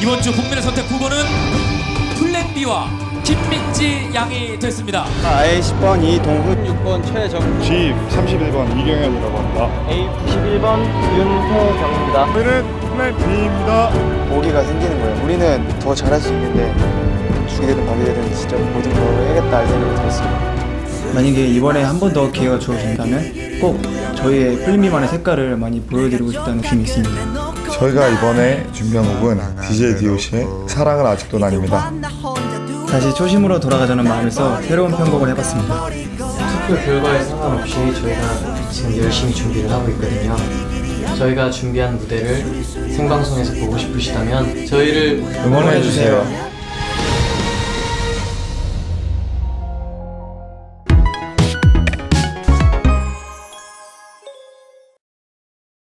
이번 주 국민의 선택 후보는 플랜 B와 김민지 양이 됐습니다. A 10번 이동훈, 6번 최정, G 31번 이경현이라고 합니다. A 91번 윤태경입니다. 저희는 플랜 B입니다. 오기가 생기는 거예요. 우리는 더 잘할 수 있는데 죽이 되든 밥이 되든 진짜 모든 걸 해야겠다 이 생각이 들었어요. 만약에 이번에 한 번 더 기회가 주어진다면 꼭 저희의 플랜B만의 색깔을 많이 보여드리고 싶다는 느낌이 있습니다. 저희가 이번에 준비한 곡은 DJ DOC의 사랑은 아직도 아닙니다. 다시 초심으로 돌아가자는 마음에서 새로운 편곡을 해봤습니다. 투표 결과에 상관없이 저희가 지금 열심히 준비를 하고 있거든요. 저희가 준비한 무대를 생방송에서 보고 싶으시다면 저희를 응원해주세요.